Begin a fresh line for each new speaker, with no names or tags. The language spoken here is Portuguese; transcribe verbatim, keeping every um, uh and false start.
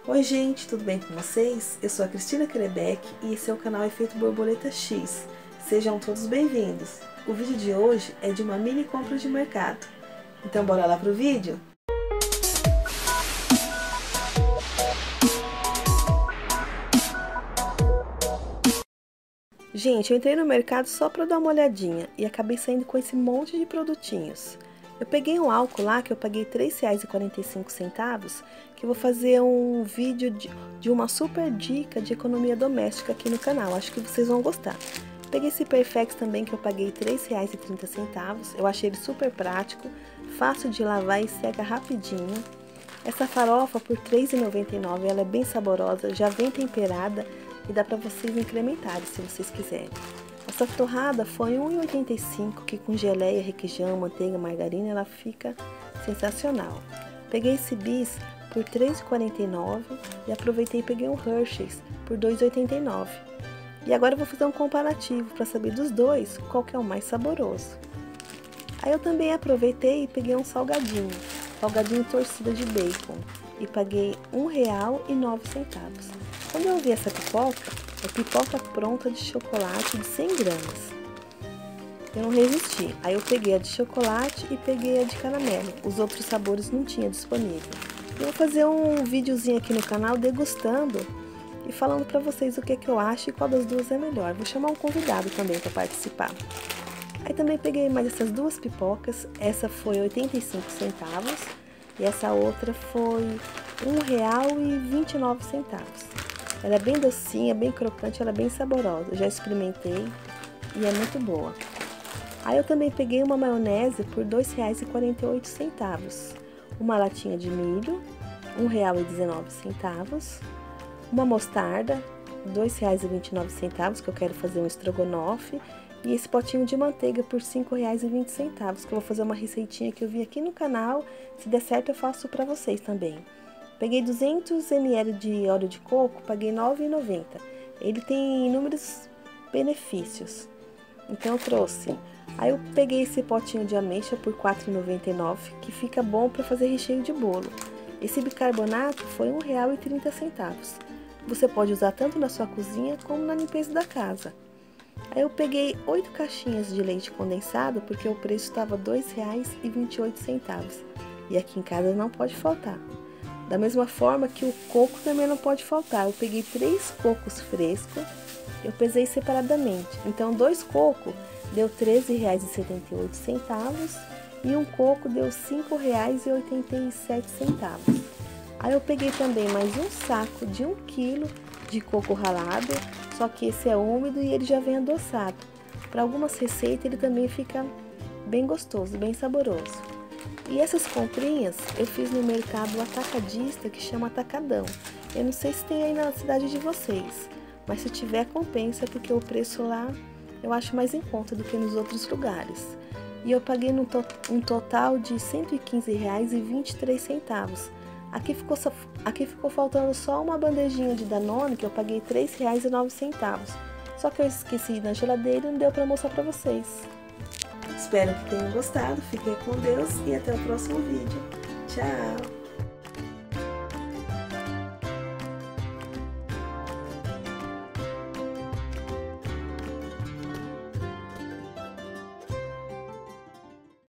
Oi gente, tudo bem com vocês? Eu sou a Cristina Krebeck e esse é o canal Efeito Borboleta X. Sejam todos bem-vindos! O vídeo de hoje é de uma mini compra de mercado. Então bora lá pro vídeo? Gente, eu entrei no mercado só para dar uma olhadinha e acabei saindo com esse monte de produtinhos. Eu peguei um álcool lá que eu paguei três reais e quarenta e cinco centavos, que eu vou fazer um vídeo de, de uma super dica de economia doméstica aqui no canal, acho que vocês vão gostar. Peguei esse Perfex também que eu paguei três reais e trinta centavos, eu achei ele super prático, fácil de lavar e seca rapidinho. Essa farofa por três reais e noventa e nove centavos, ela é bem saborosa, já vem temperada e dá para vocês incrementarem se vocês quiserem. Essa torrada foi um real e oitenta e cinco centavos, que com geleia, requeijão, manteiga, margarina, ela fica sensacional. Peguei esse bis por três reais e quarenta e nove centavos e aproveitei e peguei um Hershey's por dois reais e oitenta e nove centavos. E agora eu vou fazer um comparativo para saber dos dois qual que é o mais saboroso. Aí eu também aproveitei e peguei um salgadinho, salgadinho torcida de bacon, e paguei um real e nove centavos. Quando eu vi essa pipoca, é pipoca pronta de chocolate de cem gramas. Eu não resisti, aí eu peguei a de chocolate e peguei a de caramelo. Os outros sabores não tinha disponível. Eu vou fazer um videozinho aqui no canal degustando e falando pra vocês o que, é que eu acho e qual das duas é melhor. Vou chamar um convidado também para participar. Aí também peguei mais essas duas pipocas, essa foi oitenta e cinco centavos e essa outra foi um real e vinte e nove centavos. Ela é bem docinha, bem crocante, ela é bem saborosa. Eu já experimentei e é muito boa. Aí eu também peguei uma maionese por dois reais e quarenta e oito centavos. Uma latinha de milho, um real e dezenove centavos. Uma mostarda, dois reais e vinte e nove centavos, que eu quero fazer um estrogonofe. E esse potinho de manteiga por cinco reais e vinte centavos, que eu vou fazer uma receitinha que eu vi aqui no canal. Se der certo eu faço para vocês também. Peguei duzentos mililitros de óleo de coco, paguei nove reais e noventa centavos. Ele tem inúmeros benefícios, então eu trouxe. Aí eu peguei esse potinho de ameixa por quatro reais e noventa e nove centavos, que fica bom para fazer recheio de bolo. Esse bicarbonato foi um real e trinta centavos. Você pode usar tanto na sua cozinha como na limpeza da casa. Aí eu peguei oito caixinhas de leite condensado, porque o preço estava dois reais e vinte e oito centavos. E aqui em casa não pode faltar. Da mesma forma que o coco também não pode faltar. Eu peguei três cocos frescos, eu pesei separadamente. Então, dois cocos deu treze reais e setenta e oito centavos e um coco deu cinco reais e oitenta e sete centavos. Aí eu peguei também mais um saco de um quilo de coco ralado, só que esse é úmido e ele já vem adoçado. Para algumas receitas ele também fica bem gostoso, bem saboroso. E essas comprinhas eu fiz no mercado atacadista que chama Atacadão. Eu não sei se tem aí na cidade de vocês, mas se tiver compensa, porque o preço lá eu acho mais em conta do que nos outros lugares. E eu paguei no to um total de cento e quinze reais e vinte e três centavos. Aqui ficou, só, aqui ficou faltando só uma bandejinha de Danone que eu paguei três reais e nove centavos. Só que eu esqueci na geladeira e não deu para mostrar para vocês. Espero que tenham gostado, fiquem com Deus e até o próximo vídeo. Tchau!